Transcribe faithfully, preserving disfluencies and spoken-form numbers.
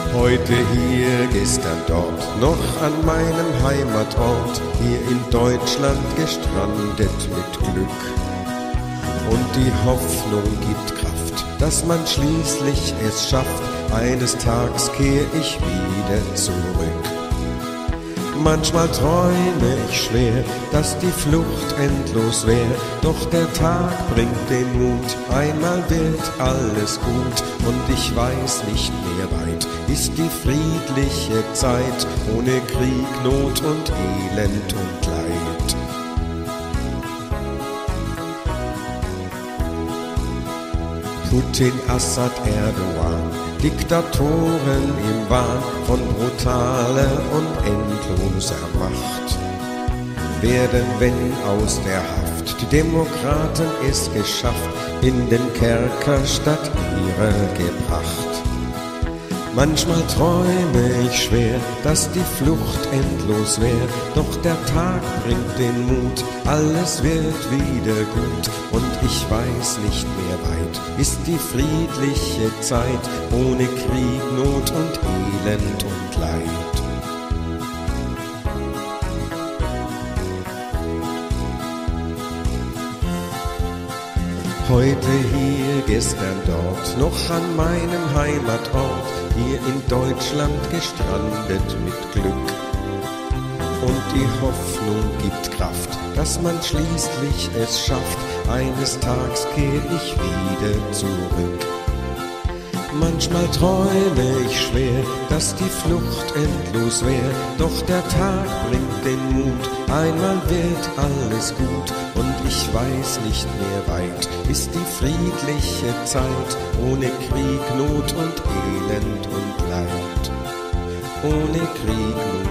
Heute hier, gestern dort, noch an meinem Heimatort, hier in Deutschland gestrandet mit Glück. Und die Hoffnung gibt Kraft, dass man schließlich es schafft, eines Tages kehr ich wieder zurück. Manchmal träume ich schwer, dass die Flucht endlos wär, doch der Tag bringt den Mut, einmal wird alles gut und ich weiß nicht mehr weit, ist die friedliche Zeit, ohne Krieg, Not und Elend und Leid. Putin, Assad, Erdogan, Diktatoren im Wahn von brutaler und endloser Macht, werden, wenn aus der Haft die Demokraten es geschafft, in den Kerker statt ihrer gebracht. Manchmal träume ich schwer, dass die Flucht endlos wär, doch der Tag bringt den Mut, alles wird wieder gut und ich weiß nicht mehr weit, ist die friedliche Zeit, ohne Krieg, Not und Elend und Leid. Heute hier, gestern dort, noch an meinem Heimatort, hier in Deutschland gestrandet mit Glück. Und die Hoffnung gibt Kraft, dass man schließlich es schafft, eines Tages kehr ich wieder zurück. Manchmal träume ich schwer, dass die Flucht endlos wär, doch der Tag bringt den Mut, einmal wird alles gut und ich weiß nicht mehr weit, ist die friedliche Zeit, ohne Krieg, Not und Elend und Leid, ohne Krieg, Not